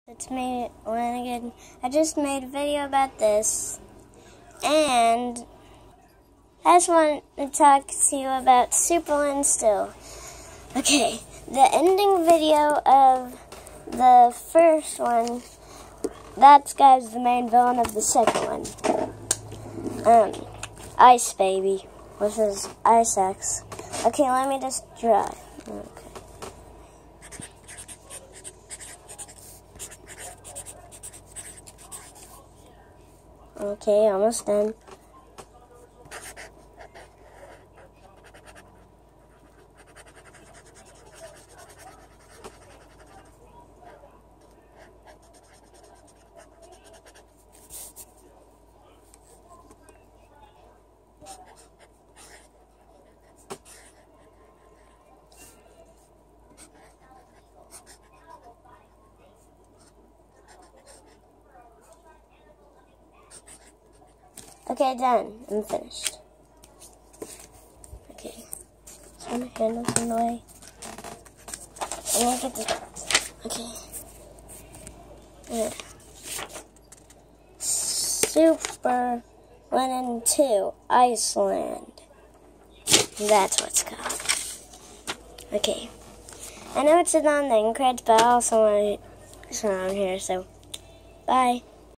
It's me, Lanigan. I just made a video about this, and I just want to talk to you about Superland still. Okay, the ending video of the first one, that guy's the main villain of the second one. Ice Baby with his ice axe. Okay, let me just try. Okay, almost done. Okay, done. I'm finished. Okay. Turn the handles in the way. I'm gonna get the... Okay. Yeah. Superland 2 Iceland. That's what's called. Okay. I know it's on the end credits, but I also want it around here, so bye.